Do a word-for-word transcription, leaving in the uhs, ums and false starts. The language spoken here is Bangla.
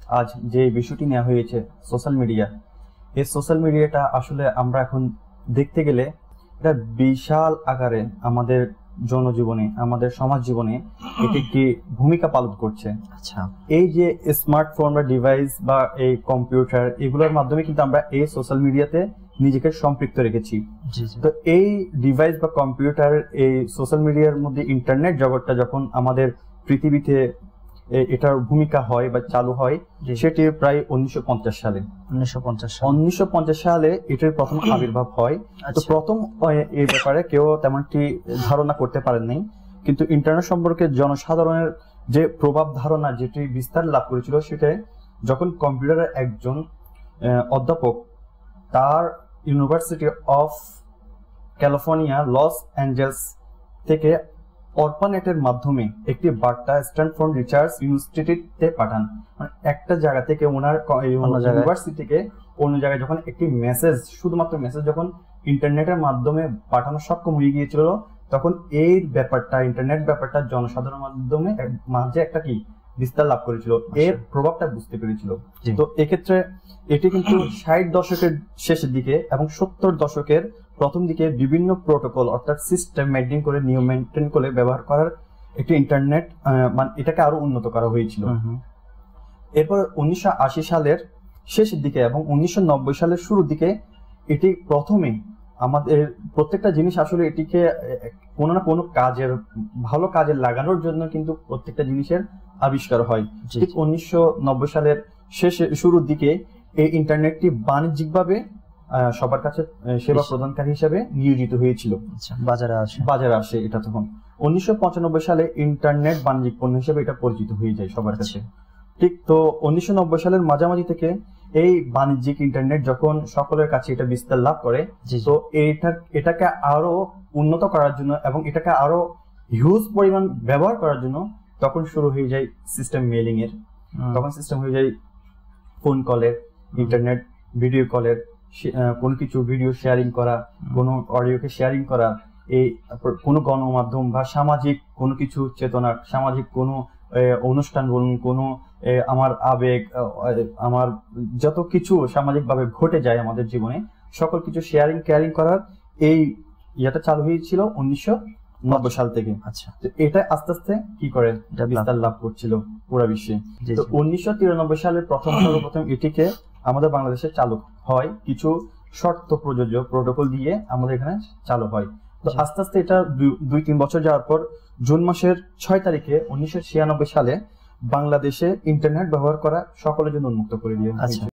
আজ যে বিষয়টি নেওয়া হয়েছে সোশ্যাল মিডিয়া, এই সোশ্যাল মিডিয়াটা আসলে আমরা এখন দেখতে গেলে এটা বিশাল আকারে আমাদের জনজীবনে, আমাদের সমাজ জীবনে এটি একটি ভূমিকা পালন করছে। আচ্ছা, এই যে স্মার্টফোন বা ডিভাইস বা এই কম্পিউটার, এগুলোর মাধ্যমে কিন্তু আমরা এই সোশ্যাল মিডিয়াতে নিজেকে সম্পৃক্ত রেখেছি। তো এই ডিভাইস বা কম্পিউটার, এই সোশ্যাল মিডিয়ার মধ্যে ইন্টারনেট জগৎটা যখন আমাদের পৃথিবীতে এটার ভূমিকা হয় বা চালু হয়, সেটি প্রায় উনিশশো পঞ্চাশ সালে উনিশশো পঞ্চাশ উনিশশো পঞ্চাশ সালে এটার প্রথম আবির্ভাব হয়। তো প্রথম এই ব্যাপারে কেউ তেমন একটি ধারণা করতে পারেননি, কিন্তু ইন্টারনেট সম্পর্কে জনসাধারণের যে প্রভাব ধারণা যেটি বিস্তার লাভ করেছিল, সেটা যখন কম্পিউটারের একজন অধ্যাপক তার university of California Los Angeles থেকে অরপানেটের মাধ্যমে একটি বার্তা স্ট্যানফোর্ড রিসার্চ ইনস্টিটিউটে পাঠান। মানে একটা জায়গা থেকে ওনার ইউনিভার্সিটি থেকে অন্য জায়গায় যখন একটি মেসেজ, শুধুমাত্র মেসেজ যখন ইন্টারনেটের মাধ্যমে পাঠানো সক্ষম হয়ে গিয়েছিল, তখন এই ব্যাপারটা, ইন্টারনেট ব্যাপারটা জনসাধারণের মাধ্যমে মাঝে একটা কি বিস্তার লাভ করেছিল, এর প্রভাবটা বুঝতে পেরেছিল। তো এক্ষেত্রে এটি কিন্তু ষাট দশকের শেষের দিকে এবং সত্তর দশকের প্রথম দিকে বিভিন্ন প্রোটোকল অর্থাৎ সিস্টেম মেনটেন করে, নিয়ম মেনটেন করে ব্যবহার করার একটি ইন্টারনেট মানে এটাকে আরো উন্নত করা হয়েছিল। এরপর উনিশশো আশি সালের শেষের দিকে এবং উনিশশো নব্বই সালের শুরুর দিকে এটি প্রথমে আমাদের প্রত্যেকটা জিনিস আসলে এটিকে কোনো না কোনো কাজের, ভালো কাজে লাগানোর জন্য কিন্তু প্রত্যেকটা জিনিসের আবিষ্কার হয়। ঠিক উনিশশো নব্বই সালের শেষে শুরুর দিকে এই ইন্টারনেটটি বাণিজ্যিকভাবে সবার কাছে সেবা প্রদানকারী হিসেবে নিয়োজিত হয়েছিল, বাজারে আসে বাজারে আসে এটা তখন উনিশশো পঁচানব্বই সালে ইন্টারনেট বাণিজ্যিক পণ্য হিসেবে এটা পরিচিত হয়ে যায় সবার কাছে। ঠিক তো উনিশশো নব্বই সালের মাঝামাঝি থেকে এই বাণিজ্যিক ইন্টারনেট যখন সকলের কাছে এটা বিস্তার লাভ করে, তো এটা এটাকে আরো উন্নত করার জন্য এবং এটাকে আরো হিউজ পরিমাণ ব্যবহার করার জন্য তখন শুরু হয়ে যায় সিস্টেম মেইলিং এর। তখন সিস্টেম হয়ে যায় ফোন কলের, ইন্টারনেট ভিডিও কলের, কোনো কিছু ভিডিও শেয়ারিং করা, কোনো অডিওকে শেয়ারিং করা, এই কোনো গণমাধ্যম বা সামাজিক কোনো কিছু চেতনা, সামাজিক কোনো অনুষ্ঠান বলুন, কোনো আমার আবেগ, আমার যত কিছু সামাজিকভাবে ঘটে যায় আমাদের জীবনে, সকল কিছু শেয়ারিং কেয়ারিং করার এই ইয়েটা চালু হয়েছিল উনিশশো নব্বই সাল থেকে। আচ্ছা, তো এটা আস্তে আস্তে কি করে বিস্তার লাভ করছিল পুরো বিশ্বে। তো উনিশশো তিরানব্বই সালের প্রথম সর্বপ্রথম এটিকে আমাদের বাংলাদেশে চালু হয়, কিছু শর্ত প্রযোজ্য প্রোটোকল দিয়ে আমাদের এখানে চালু হয়। তো আস্তে আস্তে এটা দুই তিন বছর যাওয়ার পর জুন মাসের ছয় তারিখে উনিশশো ছিয়ানব্বই সালে বাংলাদেশে ইন্টারনেট ব্যবহার করা সকলের জন্য উন্মুক্ত করে দিয়ে।